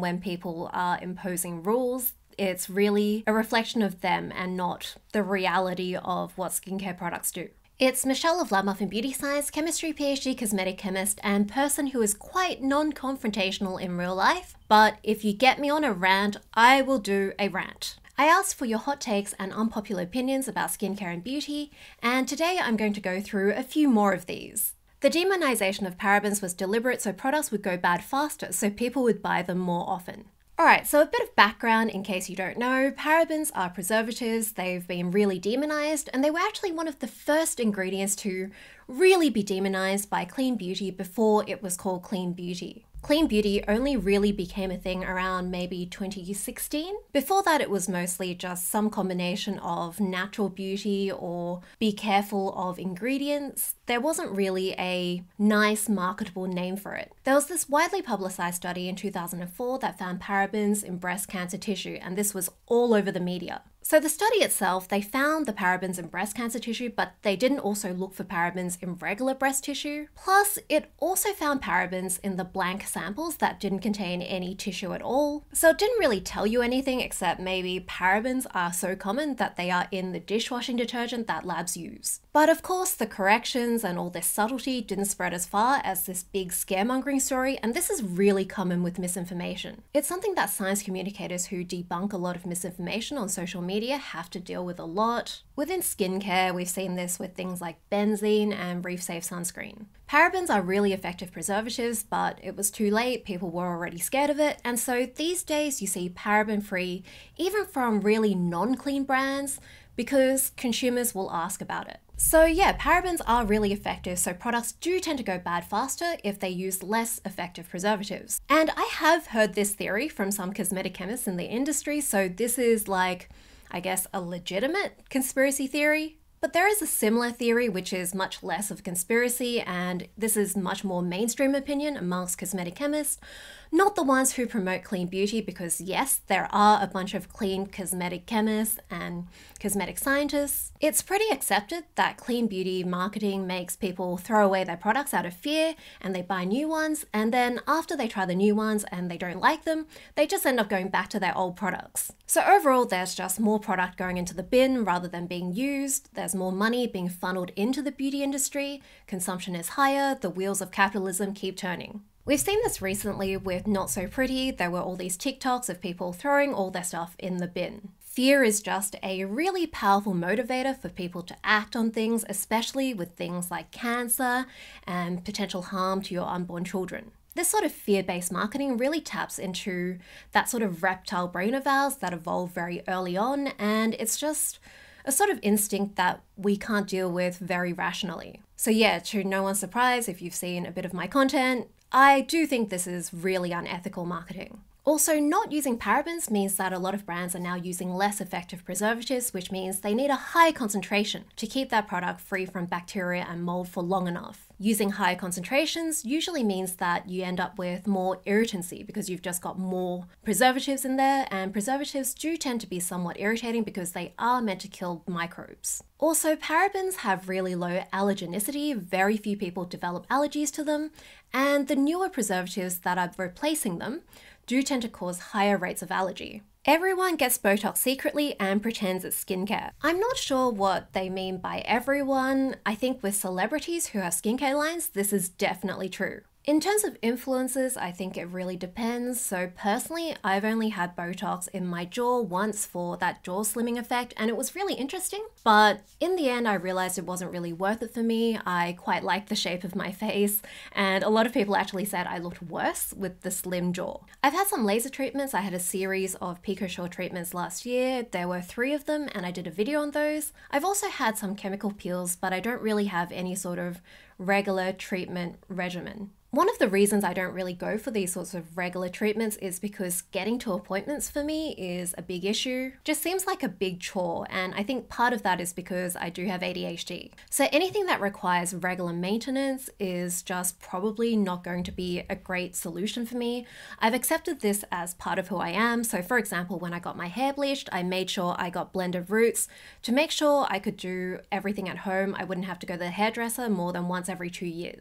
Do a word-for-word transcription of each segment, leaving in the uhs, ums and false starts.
when people are imposing rules. It's really a reflection of them and not the reality of what skincare products do. It's Michelle of Lab Muffin Beauty Science, chemistry PhD, cosmetic chemist, and person who is quite non-confrontational in real life. But if you get me on a rant, I will do a rant. I asked for your hot takes and unpopular opinions about skincare and beauty, and today I'm going to go through a few more of these. The demonization of parabens was deliberate so products would go bad faster, so people would buy them more often. Alright, so a bit of background in case you don't know, parabens are preservatives. They've been really demonized, and they were actually one of the first ingredients to really be demonized by clean beauty before it was called clean beauty. Clean beauty only really became a thing around maybe twenty sixteen. Before that, it was mostly just some combination of natural beauty or be careful of ingredients. There wasn't really a nice marketable name for it. There was this widely publicized study in two thousand four that found parabens in breast cancer tissue, and this was all over the media. So the study itself, they found the parabens in breast cancer tissue, but they didn't also look for parabens in regular breast tissue. Plus, it also found parabens in the blank samples that didn't contain any tissue at all. So it didn't really tell you anything except maybe parabens are so common that they are in the dishwashing detergent that labs use. But of course, the corrections and all this subtlety didn't spread as far as this big scaremongering story, and this is really common with misinformation. It's something that science communicators who debunk a lot of misinformation on social media have to deal with a lot. Within skincare, we've seen this with things like benzene and reef safe sunscreen. Parabens are really effective preservatives, but it was too late, people were already scared of it, and so these days you see paraben-free even from really non-clean brands because consumers will ask about it. So yeah, parabens are really effective, so products do tend to go bad faster if they use less effective preservatives. And I have heard this theory from some cosmetic chemists in the industry, so this is like, I guess, a legitimate conspiracy theory. But there is a similar theory which is much less of a conspiracy, and this is much more mainstream opinion amongst cosmetic chemists, not the ones who promote clean beauty, because yes, there are a bunch of clean cosmetic chemists and cosmetic scientists. It's pretty accepted that clean beauty marketing makes people throw away their products out of fear and they buy new ones, and then after they try the new ones and they don't like them, they just end up going back to their old products. So overall, there's just more product going into the bin rather than being used. There's more money being funneled into the beauty industry, consumption is higher, the wheels of capitalism keep turning. We've seen this recently with Not So Pretty. There were all these TikToks of people throwing all their stuff in the bin. Fear is just a really powerful motivator for people to act on things, especially with things like cancer and potential harm to your unborn children. This sort of fear-based marketing really taps into that sort of reptile brain of ours that evolved very early on, and it's just a sort of instinct that we can't deal with very rationally. So yeah, to no one's surprise, if you've seen a bit of my content, I do think this is really unethical marketing. Also, not using parabens means that a lot of brands are now using less effective preservatives, which means they need a high concentration to keep that product free from bacteria and mold for long enough. Using high concentrations usually means that you end up with more irritancy because you've just got more preservatives in there, and preservatives do tend to be somewhat irritating because they are meant to kill microbes. Also, parabens have really low allergenicity, very few people develop allergies to them, and the newer preservatives that are replacing them do tend to cause higher rates of allergy. Everyone gets Botox secretly and pretends it's skincare. I'm not sure what they mean by everyone. I think with celebrities who have skincare lines, this is definitely true. In terms of influences, I think it really depends. So personally, I've only had Botox in my jaw once for that jaw slimming effect, and it was really interesting. But in the end, I realized it wasn't really worth it for me. I quite liked the shape of my face, and a lot of people actually said I looked worse with the slim jaw. I've had some laser treatments. I had a series of PicoSure treatments last year. There were three of them, and I did a video on those. I've also had some chemical peels, but I don't really have any sort of regular treatment regimen. One of the reasons I don't really go for these sorts of regular treatments is because getting to appointments for me is a big issue. Just seems like a big chore, and I think part of that is because I do have A D H D. So anything that requires regular maintenance is just probably not going to be a great solution for me. I've accepted this as part of who I am. So for example, when I got my hair bleached, I made sure I got blended roots to make sure I could do everything at home. I wouldn't have to go to the hairdresser more than once every two years.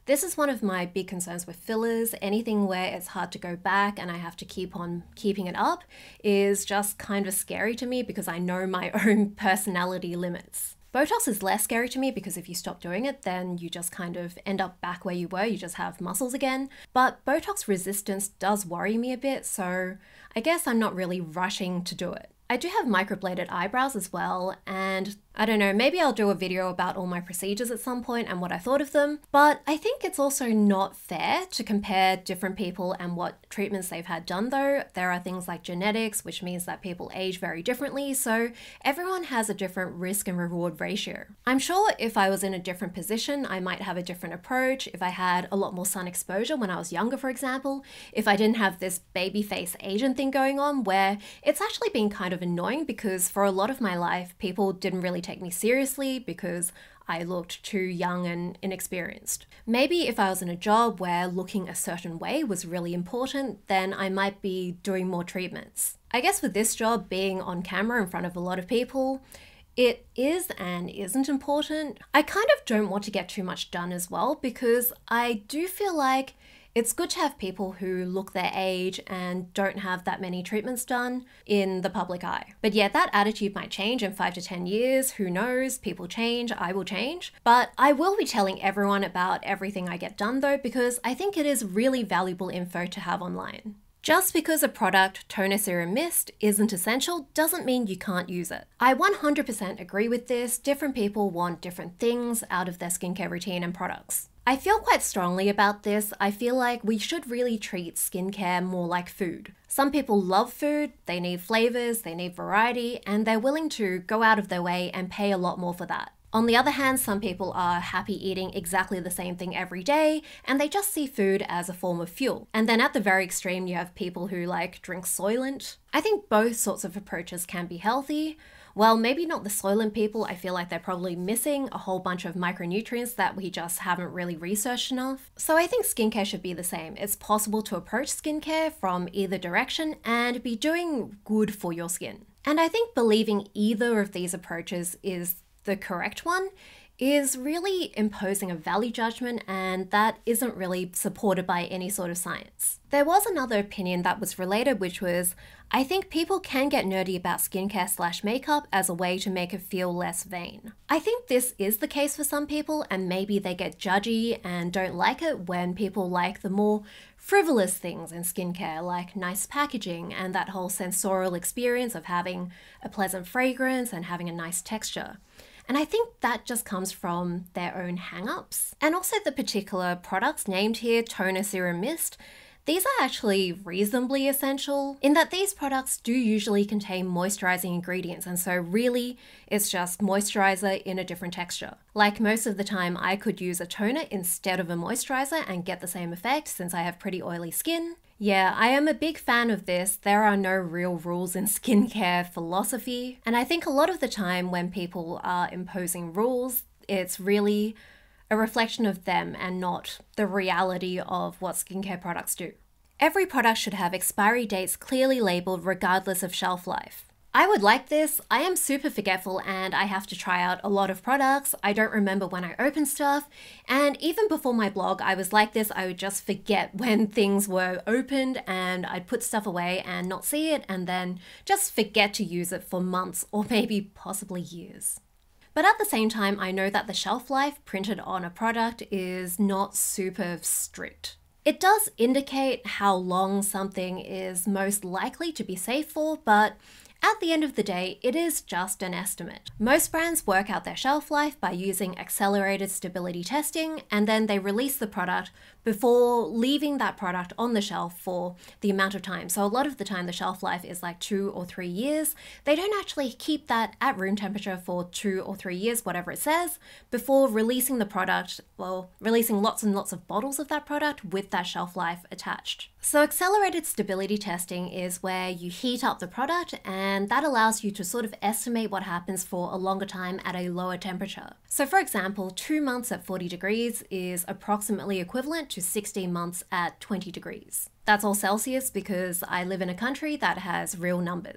This is one of my big concerns with fillers. Anything where it's hard to go back and I have to keep on keeping it up is just kind of scary to me because I know my own personality limits. Botox is less scary to me because if you stop doing it, then you just kind of end up back where you were, you just have muscles again. But Botox resistance does worry me a bit, so I guess I'm not really rushing to do it. I do have microbladed eyebrows as well, and I don't know, maybe I'll do a video about all my procedures at some point and what I thought of them, but I think it's also not fair to compare different people and what treatments they've had done though. There are things like genetics, which means that people age very differently, so everyone has a different risk and reward ratio. I'm sure if I was in a different position, I might have a different approach. If I had a lot more sun exposure when I was younger, for example, if I didn't have this baby face Asian thing going on where it's actually been kind of annoying because for a lot of my life, people didn't really take me seriously because I looked too young and inexperienced. Maybe if I was in a job where looking a certain way was really important, then I might be doing more treatments. I guess with this job, being on camera in front of a lot of people, it is and isn't important. I kind of don't want to get too much done as well because I do feel like it's good to have people who look their age and don't have that many treatments done in the public eye. But yeah, that attitude might change in five to ten years. Who knows? People change, I will change. But I will be telling everyone about everything I get done though, because I think it is really valuable info to have online. Just because a product, toner, serum, mist, isn't essential doesn't mean you can't use it. I one hundred percent agree with this. Different people want different things out of their skincare routine and products. I feel quite strongly about this. I feel like we should really treat skincare more like food. Some people love food, they need flavors, they need variety, and they're willing to go out of their way and pay a lot more for that. On the other hand, some people are happy eating exactly the same thing every day, and they just see food as a form of fuel. And then at the very extreme, you have people who like drink Soylent. I think both sorts of approaches can be healthy. Well, maybe not the Soylent people. I feel like they're probably missing a whole bunch of micronutrients that we just haven't really researched enough. So I think skincare should be the same. It's possible to approach skincare from either direction and be doing good for your skin. And I think believing either of these approaches is the correct one is really imposing a value judgment, and that isn't really supported by any sort of science. There was another opinion that was related, which was, I think people can get nerdy about skincare slash makeup as a way to make it feel less vain. I think this is the case for some people, and maybe they get judgy and don't like it when people like the more frivolous things in skincare, like nice packaging and that whole sensorial experience of having a pleasant fragrance and having a nice texture. And I think that just comes from their own hang-ups. And also the particular products named here, toner, serum, mist, these are actually reasonably essential in that these products do usually contain moisturizing ingredients, and so really it's just moisturizer in a different texture. Like most of the time I could use a toner instead of a moisturizer and get the same effect since I have pretty oily skin. Yeah, I am a big fan of this. There are no real rules in skincare philosophy. And I think a lot of the time when people are imposing rules, it's really a reflection of them and not the reality of what skincare products do. Every product should have expiry dates clearly labeled regardless of shelf life. I would like this. I am super forgetful and I have to try out a lot of products. I don't remember when I open stuff. And even before my blog, I was like this. I would just forget when things were opened and I'd put stuff away and not see it and then just forget to use it for months or maybe possibly years. But at the same time, I know that the shelf life printed on a product is not super strict. It does indicate how long something is most likely to be safe for, but at the end of the day, it is just an estimate. Most brands work out their shelf life by using accelerated stability testing, and then they release the product before leaving that product on the shelf for the amount of time. So a lot of the time the shelf life is like two or three years. They don't actually keep that at room temperature for two or three years, whatever it says, before releasing the product, well, releasing lots and lots of bottles of that product with that shelf life attached. So accelerated stability testing is where you heat up the product, and that allows you to sort of estimate what happens for a longer time at a lower temperature. So for example, two months at forty degrees is approximately equivalent to sixteen months at twenty degrees. That's all Celsius because I live in a country that has real numbers.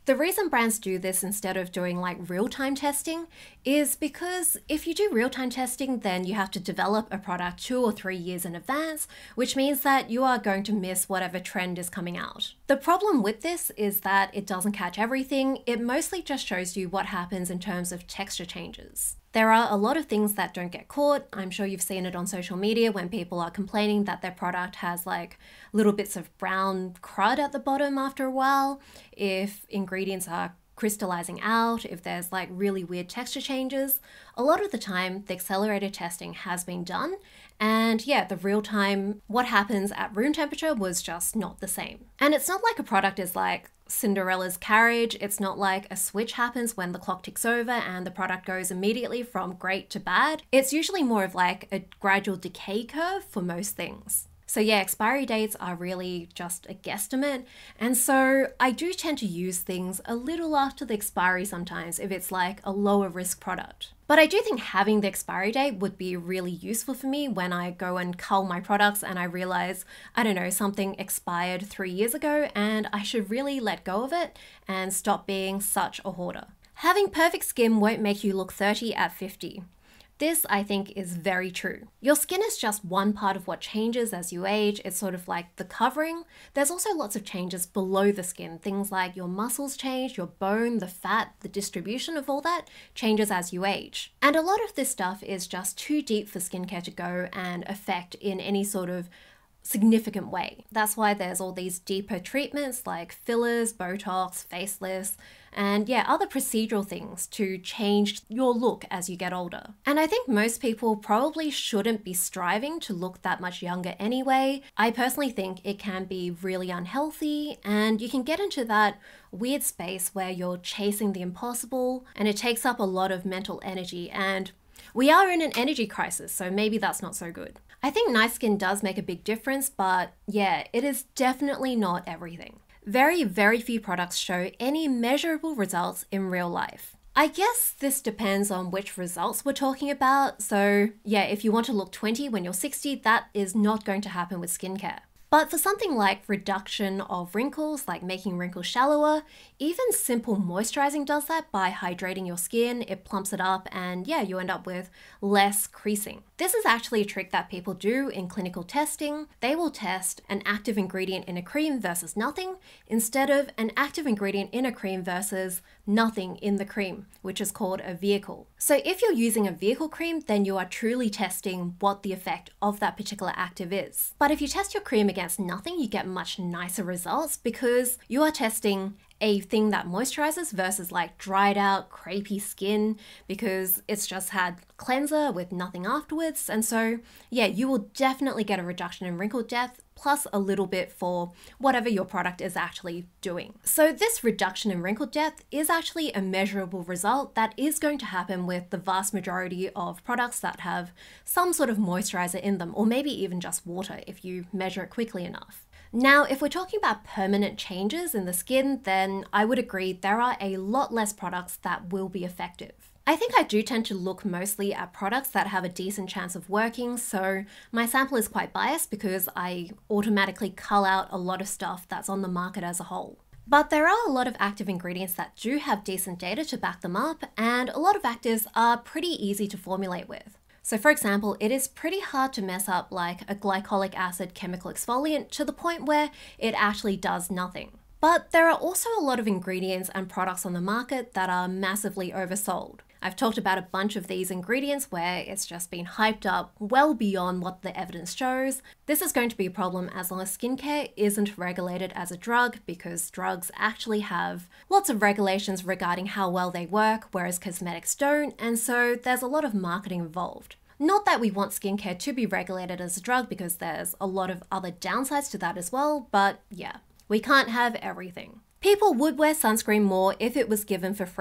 The reason brands do this instead of doing like real-time testing is because if you do real-time testing, then you have to develop a product two or three years in advance, which means that you are going to miss whatever trend is coming out. The problem with this is that it doesn't catch everything. It mostly just shows you what happens in terms of texture changes. There are a lot of things that don't get caught. I'm sure you've seen it on social media when people are complaining that their product has like little bits of brown crud at the bottom after a while, if ingredients are crystallizing out, if there's like really weird texture changes. A lot of the time, the accelerated testing has been done. And yeah, the real time, what happens at room temperature was just not the same. And it's not like a product is like Cinderella's carriage. It's not like a switch happens when the clock ticks over and the product goes immediately from great to bad. It's usually more of like a gradual decay curve for most things. So yeah, expiry dates are really just a guesstimate. And so I do tend to use things a little after the expiry sometimes if it's like a lower risk product. But I do think having the expiry date would be really useful for me when I go and cull my products and I realize, I don't know, something expired three years ago and I should really let go of it and stop being such a hoarder. Having perfect skin won't make you look thirty at fifty. This, I think, is very true. Your skin is just one part of what changes as you age. It's sort of like the covering. There's also lots of changes below the skin. Things like your muscles change, your bone, the fat, the distribution of all that changes as you age. And a lot of this stuff is just too deep for skincare to go and affect in any sort of significant way. That's why there's all these deeper treatments like fillers, Botox, facelifts, and yeah, other procedural things to change your look as you get older. And I think most people probably shouldn't be striving to look that much younger anyway. I personally think it can be really unhealthy and you can get into that weird space where you're chasing the impossible and it takes up a lot of mental energy, and we are in an energy crisis, so maybe that's not so good. I think nice skin does make a big difference, but yeah, it is definitely not everything. Very, very few products show any measurable results in real life. I guess this depends on which results we're talking about. So yeah, if you want to look twenty when you're sixty, that is not going to happen with skincare. But for something like reduction of wrinkles, like making wrinkles shallower, even simple moisturizing does that by hydrating your skin. It plumps it up and yeah, you end up with less creasing. This is actually a trick that people do in clinical testing. They will test an active ingredient in a cream versus nothing, instead of an active ingredient in a cream versus nothing in the cream, which is called a vehicle. So if you're using a vehicle cream, then you are truly testing what the effect of that particular active is. But if you test your cream against nothing, you get much nicer results because you are testing a thing that moisturizes versus like dried out, crepey skin because it's just had cleanser with nothing afterwards. And so yeah, you will definitely get a reduction in wrinkle depth plus a little bit for whatever your product is actually doing. So this reduction in wrinkle depth is actually a measurable result that is going to happen with the vast majority of products that have some sort of moisturizer in them, or maybe even just water if you measure it quickly enough. Now, if we're talking about permanent changes in the skin, then I would agree there are a lot less products that will be effective. I think I do tend to look mostly at products that have a decent chance of working, so my sample is quite biased because I automatically cull out a lot of stuff that's on the market as a whole. But there are a lot of active ingredients that do have decent data to back them up, and a lot of actives are pretty easy to formulate with. So for example, it is pretty hard to mess up like a glycolic acid chemical exfoliant to the point where it actually does nothing. But there are also a lot of ingredients and products on the market that are massively oversold. I've talked about a bunch of these ingredients where it's just been hyped up well beyond what the evidence shows. This is going to be a problem as long as skincare isn't regulated as a drug, because drugs actually have lots of regulations regarding how well they work, whereas cosmetics don't, and so there's a lot of marketing involved. Not that we want skincare to be regulated as a drug, because there's a lot of other downsides to that as well, but yeah, we can't have everything. People would wear sunscreen more if it was given for free.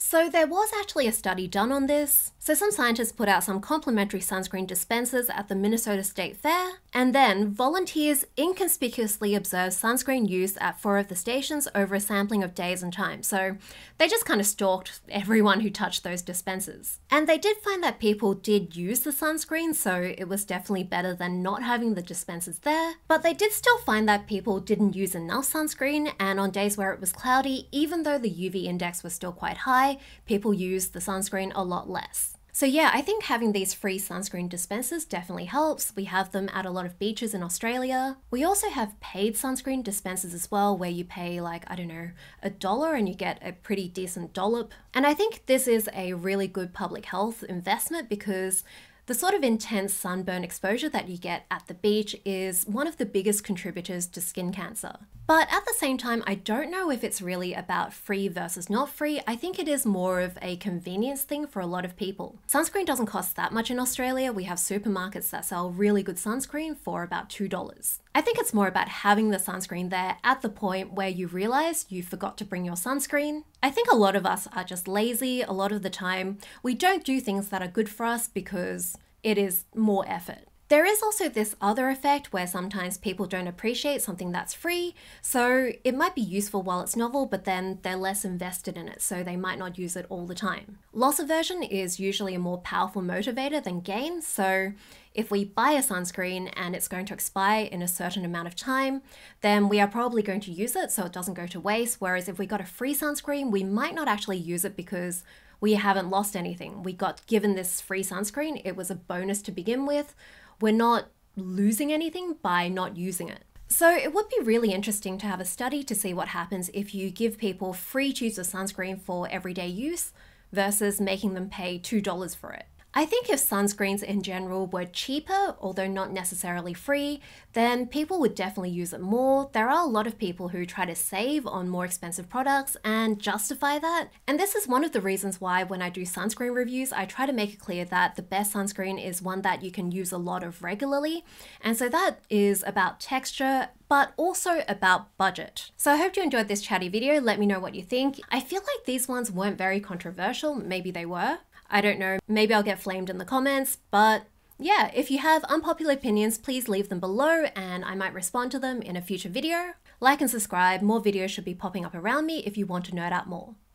So there was actually a study done on this. So some scientists put out some complimentary sunscreen dispensers at the Minnesota State Fair, and then volunteers inconspicuously observed sunscreen use at four of the stations over a sampling of days and time. So they just kind of stalked everyone who touched those dispensers. And they did find that people did use the sunscreen, so it was definitely better than not having the dispensers there. But they did still find that people didn't use enough sunscreen, and on days where it was cloudy, even though the U V index was still quite high, people used the sunscreen a lot less. So yeah, I think having these free sunscreen dispensers definitely helps. We have them at a lot of beaches in Australia. We also have paid sunscreen dispensers as well, where you pay like, I don't know, a dollar and you get a pretty decent dollop. And I think this is a really good public health investment because the sort of intense sunburn exposure that you get at the beach is one of the biggest contributors to skin cancer. But at the same time, I don't know if it's really about free versus not free. I think it is more of a convenience thing for a lot of people. Sunscreen doesn't cost that much in Australia. We have supermarkets that sell really good sunscreen for about two dollars. I think it's more about having the sunscreen there at the point where you realize you forgot to bring your sunscreen. I think a lot of us are just lazy. A lot of the time, we don't do things that are good for us because it is more effort. There is also this other effect where sometimes people don't appreciate something that's free, so it might be useful while it's novel, but then they're less invested in it, so they might not use it all the time. Loss aversion is usually a more powerful motivator than gain, so if we buy a sunscreen and it's going to expire in a certain amount of time, then we are probably going to use it so it doesn't go to waste, whereas if we got a free sunscreen, we might not actually use it because we haven't lost anything. We got given this free sunscreen, it was a bonus to begin with. We're not losing anything by not using it. So it would be really interesting to have a study to see what happens if you give people free tubes of sunscreen for everyday use versus making them pay two dollars for it. I think if sunscreens in general were cheaper, although not necessarily free, then people would definitely use it more. There are a lot of people who try to save on more expensive products and justify that. And this is one of the reasons why when I do sunscreen reviews, I try to make it clear that the best sunscreen is one that you can use a lot of regularly. And so that is about texture, but also about budget. So I hope you enjoyed this chatty video. Let me know what you think. I feel like these ones weren't very controversial. Maybe they were. I don't know, maybe I'll get flamed in the comments, but yeah, if you have unpopular opinions, please leave them below and I might respond to them in a future video. Like and subscribe, more videos should be popping up around me if you want to nerd out more.